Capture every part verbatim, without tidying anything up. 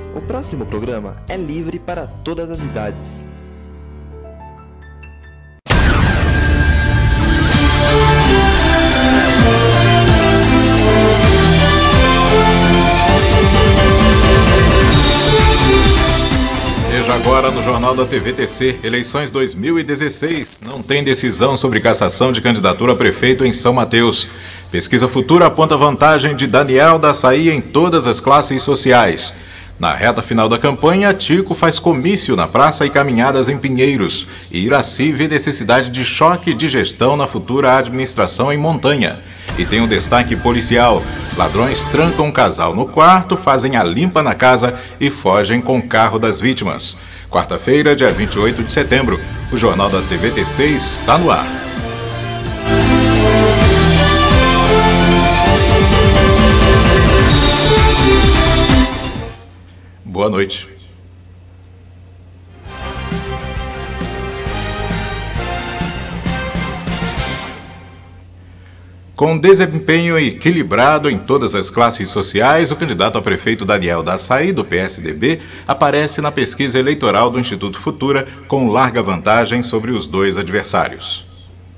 O próximo programa é livre para todas as idades. Veja agora no Jornal da T V T C, eleições dois mil e dezesseis, não tem decisão sobre cassação de candidatura a prefeito em São Mateus. Pesquisa Futura aponta vantagem de Daniel da Açaí em todas as classes sociais. Na reta final da campanha, Tico faz comício na praça e caminhadas em Pinheiros. E Iraci vê necessidade de choque de gestão na futura administração em Montanha. E tem um destaque policial. Ladrões trancam um casal no quarto, fazem a limpa na casa e fogem com o carro das vítimas. Quarta-feira, dia vinte e oito de setembro, o Jornal da T V T C está no ar. Boa noite. Com desempenho equilibrado em todas as classes sociais, o candidato a prefeito Daniel da Açaí, do P S D B, aparece na pesquisa eleitoral do Instituto Futura com larga vantagem sobre os dois adversários.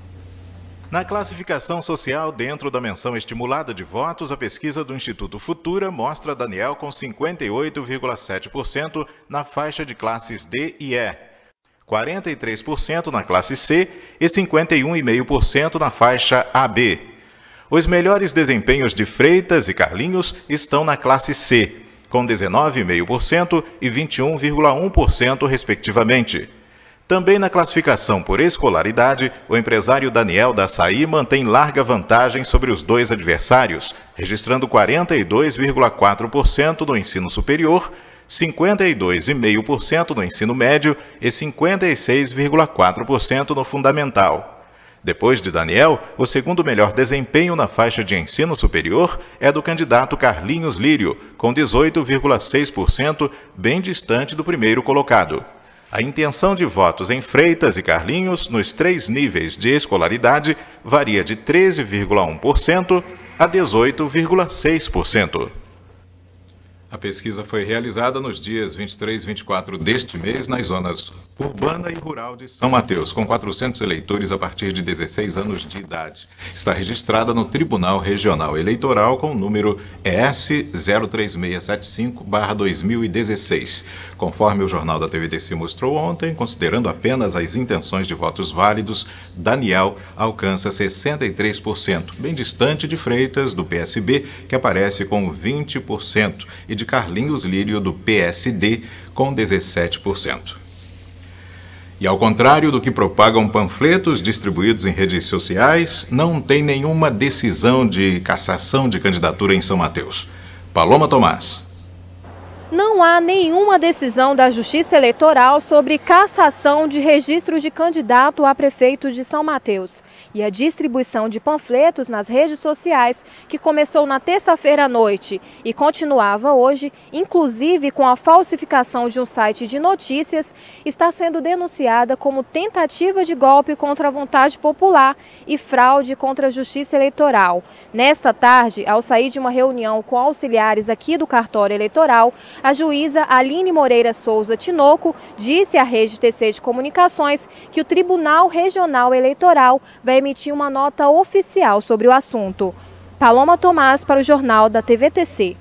Na classificação social, dentro da menção estimulada de votos, a pesquisa do Instituto Futura mostra Daniel com cinquenta e oito vírgula sete por cento na faixa de classes D e E, quarenta e três por cento na classe C e cinquenta e um vírgula cinco por cento na faixa A B. Os melhores desempenhos de Freitas e Carlinhos estão na classe C, com dezenove vírgula cinco por cento e vinte e um vírgula um por cento, respectivamente. Também na classificação por escolaridade, o empresário Daniel da Açaí mantém larga vantagem sobre os dois adversários, registrando quarenta e dois vírgula quatro por cento no ensino superior, cinquenta e dois vírgula cinco por cento no ensino médio e cinquenta e seis vírgula quatro por cento no fundamental. Depois de Daniel, o segundo melhor desempenho na faixa de ensino superior é do candidato Carlinhos Lírio, com dezoito vírgula seis por cento, bem distante do primeiro colocado. A intenção de votos em Freitas e Carlinhos, nos três níveis de escolaridade, varia de treze vírgula um por cento a dezoito vírgula seis por cento. A pesquisa foi realizada nos dias vinte e três e vinte e quatro deste mês nas zonas urbana e rural de São Mateus, com quatrocentos eleitores a partir de dezesseis anos de idade. Está registrada no Tribunal Regional Eleitoral com o número E S zero três seis sete cinco barra dois mil e dezesseis. Conforme o Jornal da T V T C mostrou ontem, considerando apenas as intenções de votos válidos, Daniel alcança sessenta e três por cento, bem distante de Freitas, do P S B, que aparece com vinte por cento, e de Carlinhos Lírio, do P S D, com dezessete por cento. E ao contrário do que propagam panfletos distribuídos em redes sociais, não tem nenhuma decisão de cassação de candidatura em São Mateus. Paloma Tomás. Não há nenhuma decisão da Justiça Eleitoral sobre cassação de registro de candidato a prefeito de São Mateus. E a distribuição de panfletos nas redes sociais, que começou na terça-feira à noite e continuava hoje, inclusive com a falsificação de um site de notícias, está sendo denunciada como tentativa de golpe contra a vontade popular e fraude contra a Justiça Eleitoral. Nesta tarde, ao sair de uma reunião com auxiliares aqui do cartório eleitoral, a juíza Aline Moreira Souza Tinoco disse à Rede T C de Comunicações que o Tribunal Regional Eleitoral vai emitir uma nota oficial sobre o assunto. Paloma Tomás para o Jornal da T V T C.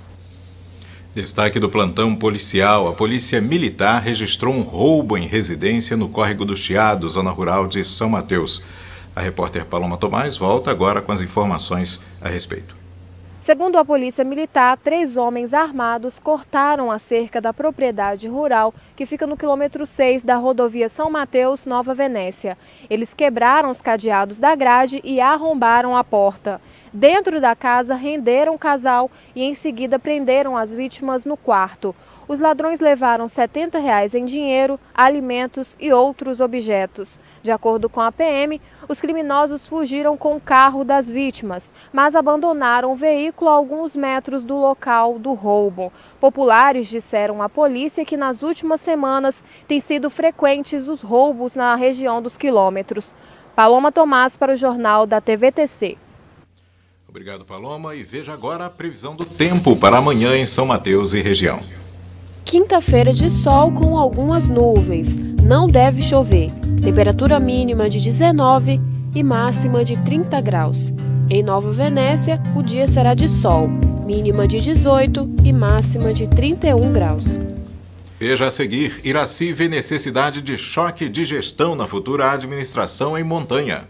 Destaque do plantão policial. A Polícia Militar registrou um roubo em residência no Córrego do Chiado, zona rural de São Mateus. A repórter Paloma Tomás volta agora com as informações a respeito. Segundo a Polícia Militar, três homens armados cortaram a cerca da propriedade rural que fica no quilômetro seis da rodovia São Mateus, Nova Venécia. Eles quebraram os cadeados da grade e arrombaram a porta. Dentro da casa, renderam o casal e em seguida prenderam as vítimas no quarto. Os ladrões levaram setenta reais em dinheiro, alimentos e outros objetos. De acordo com a P M, os criminosos fugiram com o carro das vítimas, mas abandonaram o veículo a alguns metros do local do roubo. Populares disseram à polícia que nas últimas semanas têm sido frequentes os roubos na região dos quilômetros. Paloma Tomás para o Jornal da T V T C. Obrigado, Paloma. E veja agora a previsão do tempo para amanhã em São Mateus e região. Quinta-feira de sol com algumas nuvens. Não deve chover. Temperatura mínima de dezenove e máxima de trinta graus. Em Nova Venécia, o dia será de sol, mínima de dezoito e máxima de trinta e um graus. Veja a seguir, Iraci vê necessidade de choque de gestão na futura administração em Montanha.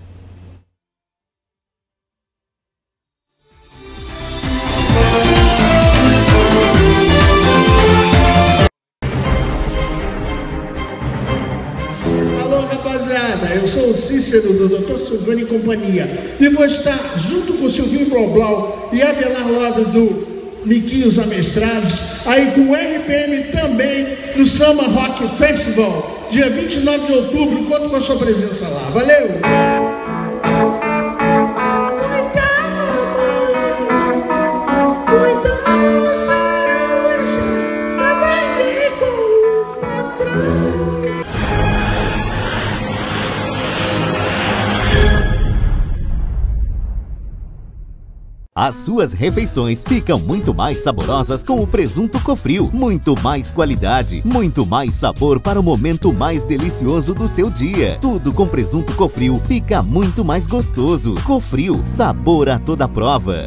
Eu sou o Cícero do doutor Silvano e Companhia e vou estar junto com o Silvinho Bloblau e Avelar Lopes do Miquinhos Amestrados, aí com o R P M também no Samba Rock Festival, dia vinte e nove de outubro. Conto com a sua presença lá. Valeu! As suas refeições ficam muito mais saborosas com o presunto Cofrio. Muito mais qualidade, muito mais sabor para o momento mais delicioso do seu dia. Tudo com presunto Cofrio fica muito mais gostoso. Cofrio, sabor a toda prova.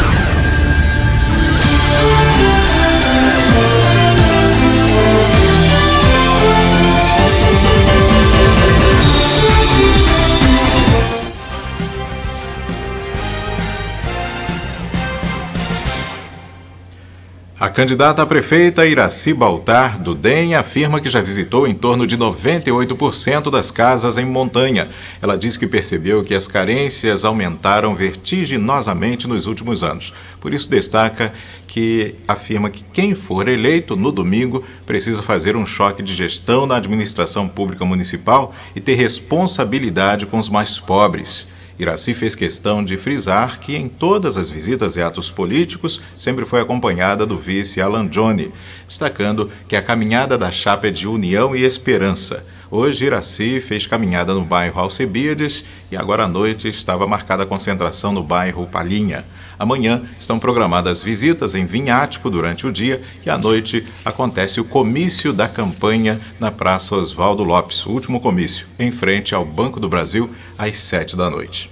A candidata a prefeita Iraci Baltar, do D E M, afirma que já visitou em torno de noventa e oito por cento das casas em Montanha. Ela diz que percebeu que as carências aumentaram vertiginosamente nos últimos anos. Por isso destaca que afirma que quem for eleito no domingo precisa fazer um choque de gestão na administração pública municipal e ter responsabilidade com os mais pobres. Iraci fez questão de frisar que em todas as visitas e atos políticos sempre foi acompanhada do vice Alan Johnny, destacando que a caminhada da chapa é de união e esperança. Hoje, Iraci fez caminhada no bairro Alcebiades e agora à noite estava marcada a concentração no bairro Palhinha. Amanhã estão programadas visitas em Vinhático durante o dia e à noite acontece o comício da campanha na Praça Oswaldo Lopes, o último comício, em frente ao Banco do Brasil, às sete da noite.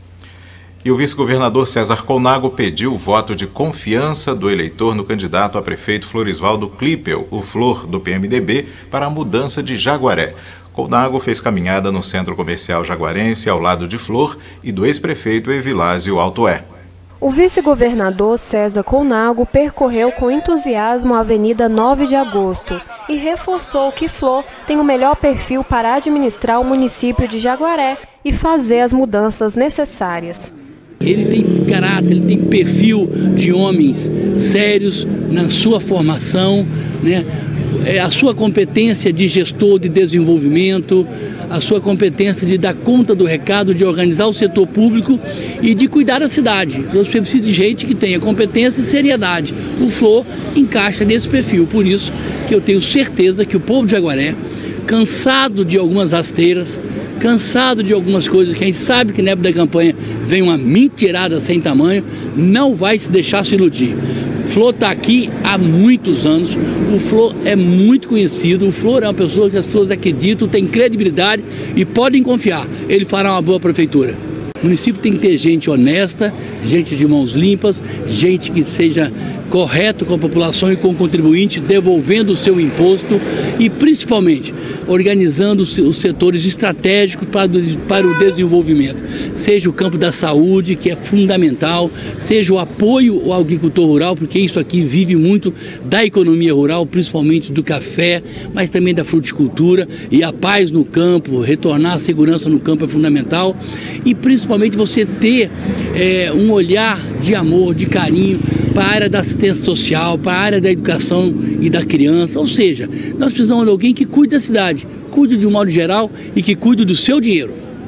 E o vice-governador César Colnago pediu o voto de confiança do eleitor no candidato a prefeito Florisvaldo Klippel, o Flor, do P M D B, para a mudança de Jaguaré. Colnago fez caminhada no Centro Comercial Jaguarense ao lado de Flor e do ex-prefeito Evilásio Altoé. O vice-governador César Colnago percorreu com entusiasmo a Avenida nove de agosto e reforçou que Flor tem o melhor perfil para administrar o município de Jaguaré e fazer as mudanças necessárias. Ele tem caráter, ele tem perfil de homens sérios na sua formação, né? A sua competência de gestor de desenvolvimento, a sua competência de dar conta do recado, de organizar o setor público e de cuidar da cidade. Você precisa de gente que tenha competência e seriedade. O Flor encaixa nesse perfil, por isso que eu tenho certeza que o povo de Jaguaré, cansado de algumas rasteiras, cansado de algumas coisas que a gente sabe que na época da campanha vem uma mentirada sem tamanho, não vai se deixar se iludir. O Flor está aqui há muitos anos, o Flor é muito conhecido, o Flor é uma pessoa que as pessoas acreditam, tem credibilidade e podem confiar, ele fará uma boa prefeitura. O município tem que ter gente honesta, gente de mãos limpas, gente que seja correto com a população e com o contribuinte, devolvendo o seu imposto e principalmente organizando os setores estratégicos para, para o desenvolvimento, seja o campo da saúde, que é fundamental, seja o apoio ao agricultor rural, porque isso aqui vive muito da economia rural, principalmente do café, mas também da fruticultura, e a paz no campo, retornar a segurança no campo é fundamental, e principalmente você ter é, um olhar de amor, de carinho para a área da assistência social, para a área da educação e da criança, ou seja, nós precisamos de alguém que cuide da cidade, cuide de um modo geral e que cuide do seu dinheiro,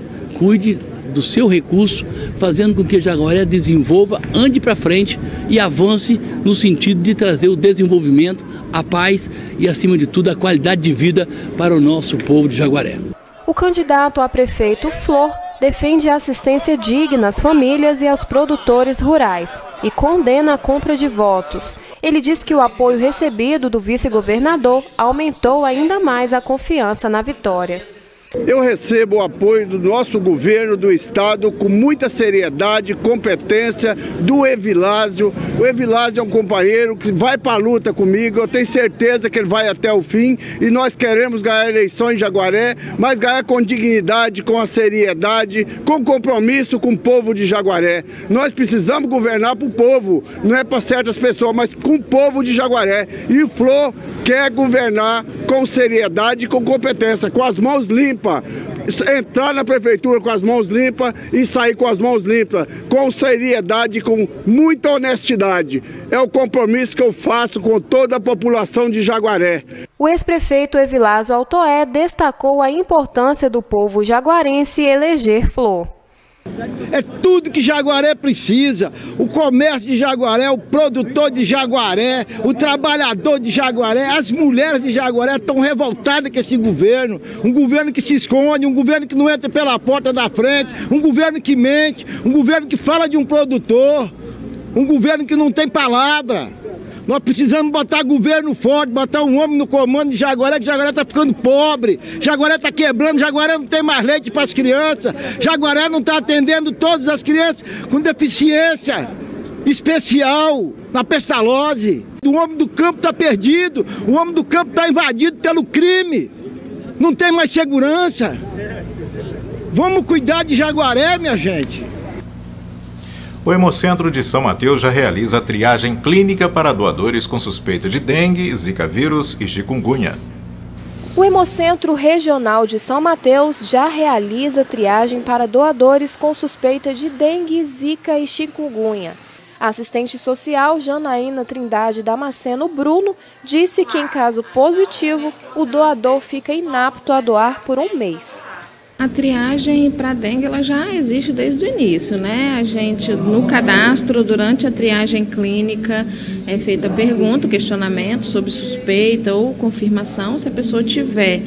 cuide do seu recurso, fazendo com que Jaguaré desenvolva, ande para frente e avance no sentido de trazer o desenvolvimento, a paz e, acima de tudo, a qualidade de vida para o nosso povo de Jaguaré. O candidato a prefeito Flor defende a assistência digna às famílias e aos produtores rurais e condena a compra de votos. Ele diz que o apoio recebido do vice-governador aumentou ainda mais a confiança na vitória. Eu recebo o apoio do nosso governo do estado com muita seriedade, competência, do Evilásio. O Evilásio é um companheiro que vai para a luta comigo, eu tenho certeza que ele vai até o fim e nós queremos ganhar a eleição em Jaguaré, mas ganhar com dignidade, com a seriedade, com compromisso com o povo de Jaguaré. Nós precisamos governar para o povo, não é para certas pessoas, mas com o povo de Jaguaré. E o Flor quer governar com seriedade e com competência, com as mãos limpas. Entrar na prefeitura com as mãos limpas e sair com as mãos limpas, com seriedade, com muita honestidade. É o compromisso que eu faço com toda a população de Jaguaré. O ex-prefeito Evilásio Altoé destacou a importância do povo jaguarense eleger Flor. É tudo que Jaguaré precisa, o comércio de Jaguaré, o produtor de Jaguaré, o trabalhador de Jaguaré, as mulheres de Jaguaré estão revoltadas com esse governo, um governo que se esconde, um governo que não entra pela porta da frente, um governo que mente, um governo que fala de um produtor, um governo que não tem palavra. Nós precisamos botar governo forte, botar um homem no comando de Jaguaré, que Jaguaré está ficando pobre, Jaguaré está quebrando, Jaguaré não tem mais leite para as crianças, Jaguaré não está atendendo todas as crianças com deficiência especial, na pestalose. O homem do campo está perdido, o homem do campo está invadido pelo crime, não tem mais segurança. Vamos cuidar de Jaguaré, minha gente. O Hemocentro de São Mateus já realiza a triagem clínica para doadores com suspeita de dengue, zika vírus e chikungunya. O Hemocentro Regional de São Mateus já realiza triagem para doadores com suspeita de dengue, zika e chikungunya. A assistente social Janaína Trindade Damasceno Bruno disse que, em caso positivo, o doador fica inapto a doar por um mês. A triagem para dengue ela já existe desde o início, né? A gente, no cadastro, durante a triagem clínica, é feita pergunta, questionamento sobre suspeita ou confirmação. Se a pessoa tiver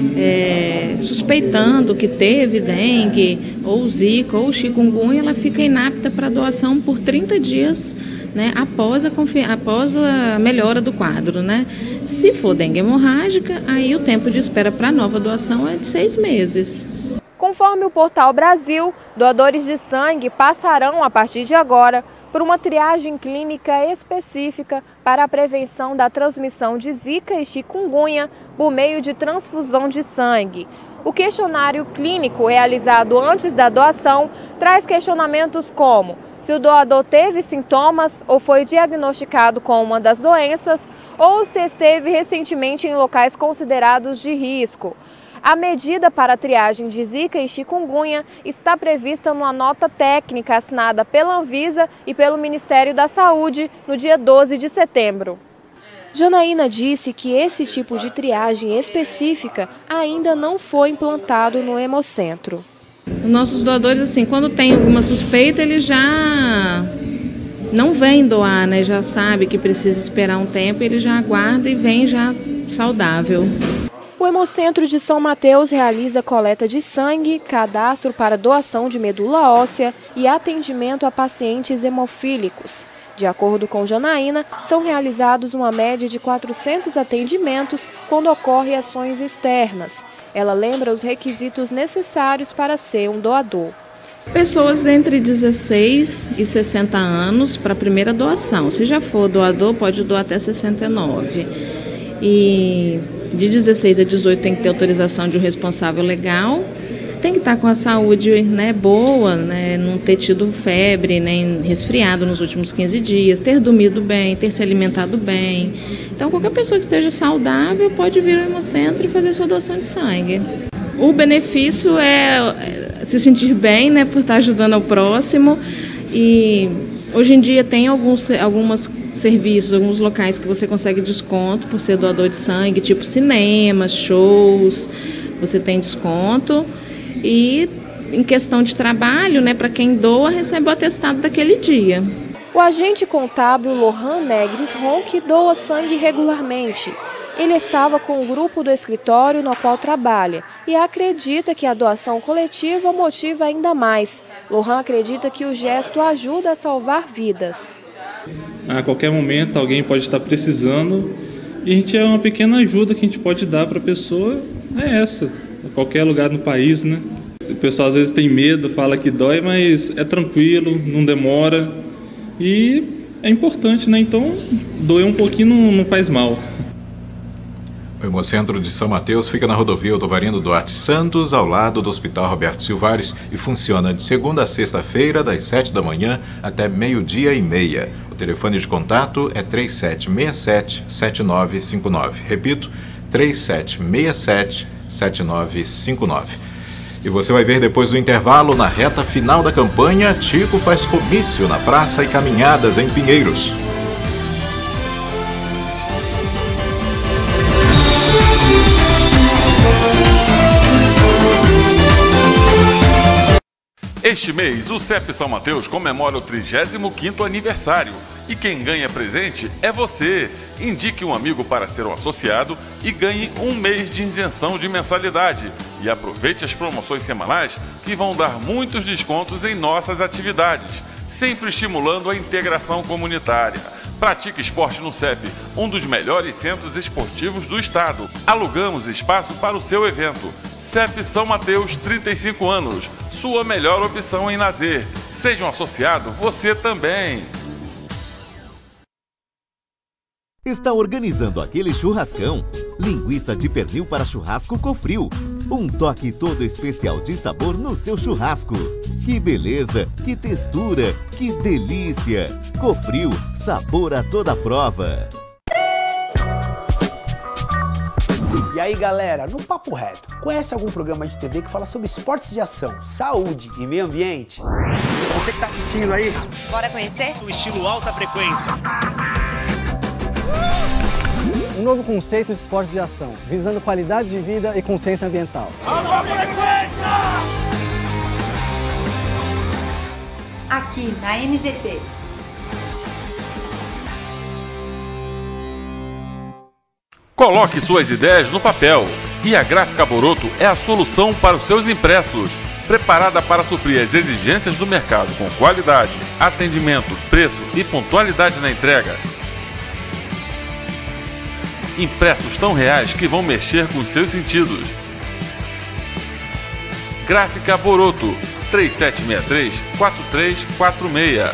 é, suspeitando que teve dengue, ou zika, ou chikungunya, ela fica inapta para doação por trinta dias, né, após, a após a melhora do quadro, né? Se for dengue hemorrágica, aí o tempo de espera para nova doação é de seis meses. Conforme o Portal Brasil, doadores de sangue passarão, a partir de agora, por uma triagem clínica específica para a prevenção da transmissão de zika e chikungunya por meio de transfusão de sangue. O questionário clínico realizado antes da doação traz questionamentos como se o doador teve sintomas ou foi diagnosticado com uma das doenças ou se esteve recentemente em locais considerados de risco. A medida para a triagem de zika e chikungunya está prevista numa nota técnica assinada pela Anvisa e pelo Ministério da Saúde no dia doze de setembro. Janaína disse que esse tipo de triagem específica ainda não foi implantado no Hemocentro. Nossos doadores, assim, quando tem alguma suspeita, eles já não vêm doar, né? Já sabe que precisa esperar um tempo, ele já aguarda e vem já saudável. O Hemocentro de São Mateus realiza coleta de sangue, cadastro para doação de medula óssea e atendimento a pacientes hemofílicos. De acordo com Janaína, são realizados uma média de quatrocentos atendimentos quando ocorrem ações externas. Ela lembra os requisitos necessários para ser um doador. Pessoas entre dezesseis e sessenta anos para a primeira doação. Se já for doador, pode doar até sessenta e nove. E de dezesseis a dezoito tem que ter autorização de um responsável legal. Tem que estar com a saúde, né, boa, né, não ter tido febre, nem resfriado nos últimos quinze dias, ter dormido bem, ter se alimentado bem. Então, qualquer pessoa que esteja saudável pode vir ao Hemocentro e fazer sua doação de sangue. O benefício é se sentir bem, né, por estar ajudando ao próximo. E hoje em dia tem alguns algumas serviços, alguns locais que você consegue desconto por ser doador de sangue, tipo cinemas, shows, você tem desconto. E em questão de trabalho, né, para quem doa, recebe o atestado daquele dia. O agente contábil Lohan Negres Ronque doa sangue regularmente. Ele estava com o grupo do escritório no qual trabalha e acredita que a doação coletiva motiva ainda mais. Lohan acredita que o gesto ajuda a salvar vidas. A qualquer momento alguém pode estar precisando e a gente é uma pequena ajuda que a gente pode dar para a pessoa, é essa, a qualquer lugar no país, né? O pessoal às vezes tem medo, fala que dói, mas é tranquilo, não demora e é importante, né? Então, doer um pouquinho não, não faz mal. O Hemocentro de São Mateus fica na rodovia Otovarino Duarte Santos, ao lado do Hospital Roberto Silvares, e funciona de segunda a sexta-feira, das sete da manhã até meio-dia e meia. O telefone de contato é três sete seis sete, sete nove cinco nove. Repito, três sete seis sete, sete nove cinco nove. E você vai ver depois do intervalo, na reta final da campanha, Tico faz comício na praça e caminhadas em Pinheiros. Este mês, o C E P São Mateus comemora o trigésimo quinto aniversário e quem ganha presente é você. Indique um amigo para ser um associado e ganhe um mês de isenção de mensalidade. E aproveite as promoções semanais que vão dar muitos descontos em nossas atividades, sempre estimulando a integração comunitária. Pratique esporte no C E P, um dos melhores centros esportivos do estado. Alugamos espaço para o seu evento. C E P São Mateus, trinta e cinco anos. Sua melhor opção em lazer. Seja um associado, você também. Está organizando aquele churrascão? Linguiça de pernil para churrasco Cofril. Um toque todo especial de sabor no seu churrasco. Que beleza, que textura, que delícia. Cofril, sabor a toda prova. E aí galera, no Papo Reto, conhece algum programa de T V que fala sobre esportes de ação, saúde e meio ambiente? Você que tá assistindo aí? Bora conhecer? O estilo alta frequência. Um novo conceito de esportes de ação, visando qualidade de vida e consciência ambiental. Alta frequência! Aqui na M G T. Coloque suas ideias no papel e a Gráfica Boroto é a solução para os seus impressos, preparada para suprir as exigências do mercado com qualidade, atendimento, preço e pontualidade na entrega. Impressos tão reais que vão mexer com os seus sentidos. Gráfica Boroto, três sete seis três, quatro três quatro seis.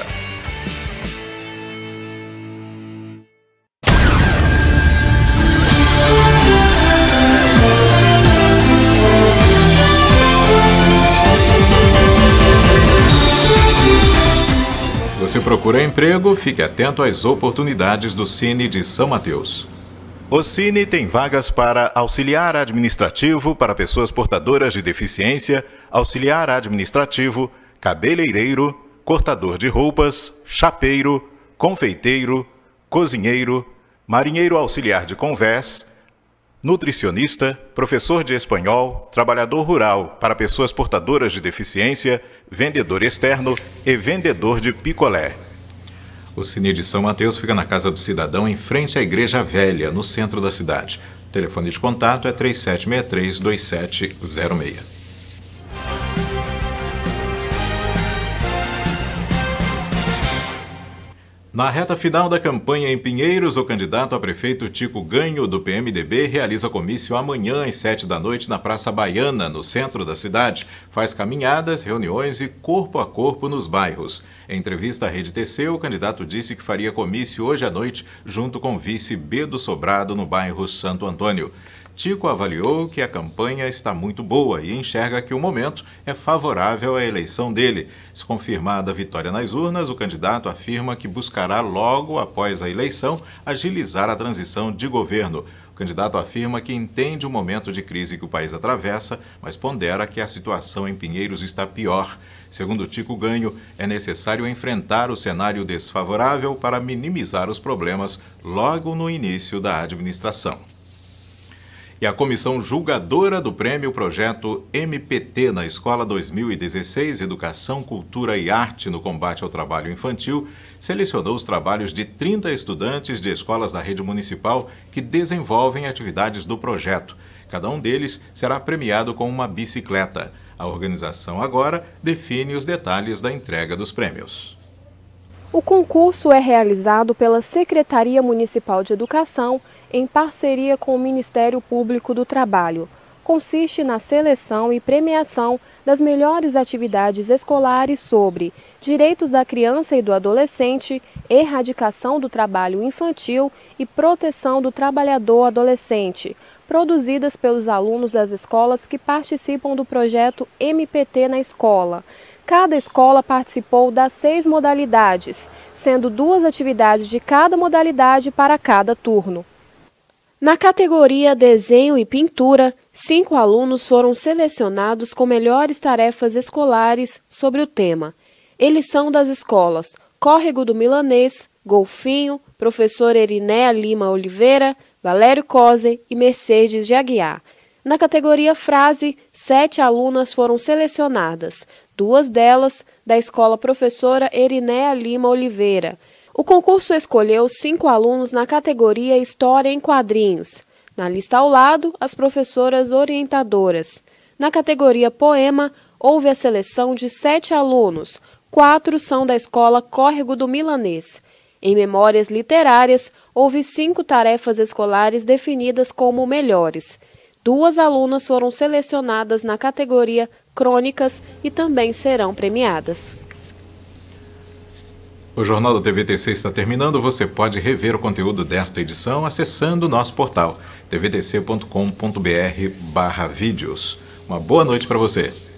Se você procura emprego, fique atento às oportunidades do Cine de São Mateus. O Cine tem vagas para auxiliar administrativo para pessoas portadoras de deficiência, auxiliar administrativo, cabeleireiro, cortador de roupas, chapeiro, confeiteiro, cozinheiro, marinheiro auxiliar de convés, nutricionista, professor de espanhol, trabalhador rural para pessoas portadoras de deficiência, vendedor externo e vendedor de picolé. O Cine de São Mateus fica na Casa do Cidadão, em frente à Igreja Velha, no centro da cidade. O telefone de contato é três sete seis três, dois sete zero seis. Na reta final da campanha em Pinheiros, o candidato a prefeito Tico Ganho, do P M D B, realiza comício amanhã às sete da noite na Praça Baiana, no centro da cidade. Faz caminhadas, reuniões e corpo a corpo nos bairros. Em entrevista à Rede T C, o candidato disse que faria comício hoje à noite junto com o vice Bedo Sobrado no bairro Santo Antônio. Tico avaliou que a campanha está muito boa e enxerga que o momento é favorável à eleição dele. Se confirmada a vitória nas urnas, o candidato afirma que buscará logo após a eleição agilizar a transição de governo. O candidato afirma que entende o momento de crise que o país atravessa, mas pondera que a situação em Pinheiros está pior. Segundo Tico Ganho, é necessário enfrentar o cenário desfavorável para minimizar os problemas logo no início da administração. E a comissão julgadora do prêmio Projeto M P T na Escola dois mil e dezesseis, Educação, Cultura e Arte no Combate ao Trabalho Infantil, selecionou os trabalhos de trinta estudantes de escolas da rede municipal que desenvolvem atividades do projeto. Cada um deles será premiado com uma bicicleta. A organização agora define os detalhes da entrega dos prêmios. O concurso é realizado pela Secretaria Municipal de Educação em parceria com o Ministério Público do Trabalho. Consiste na seleção e premiação das melhores atividades escolares sobre direitos da criança e do adolescente, erradicação do trabalho infantil e proteção do trabalhador adolescente, produzidas pelos alunos das escolas que participam do projeto M P T na escola. Cada escola participou das seis modalidades, sendo duas atividades de cada modalidade para cada turno. Na categoria Desenho e Pintura, cinco alunos foram selecionados com melhores tarefas escolares sobre o tema. Eles são das escolas Córrego do Milanês, Golfinho, Professor Erinéa Lima Oliveira, Valério Cose e Mercedes de Aguiar. Na categoria Frase, sete alunas foram selecionadas, duas delas da escola Professora Erinéa Lima Oliveira. O concurso escolheu cinco alunos na categoria História em Quadrinhos. Na lista ao lado, as professoras orientadoras. Na categoria Poema, houve a seleção de sete alunos, quatro são da escola Córrego do Milanês. Em Memórias Literárias, houve cinco tarefas escolares definidas como melhores. Duas alunas foram selecionadas na categoria Crônicas e também serão premiadas. O Jornal da T V T C está terminando. Você pode rever o conteúdo desta edição acessando o nosso portal t v t c ponto com ponto b r barra vídeos. Uma boa noite para você.